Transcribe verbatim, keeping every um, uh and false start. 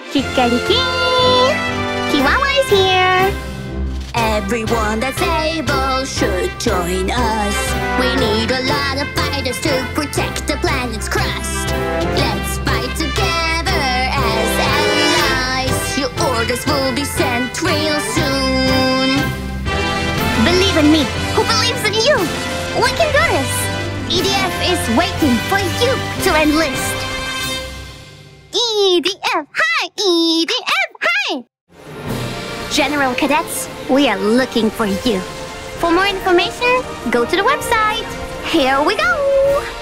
Kikariki! Chihuahua is here! Everyone that's able should join us. We need a lot of fighters to protect the planet's crust. Let's fight together as allies. Your orders will be sent real soon. Believe in me, who believes in you? We can do this! E D F is waiting for you to enlist. E D F, hi! E D F, hi! General Cadets, we are looking for you. For more information, go to the website. Here we go!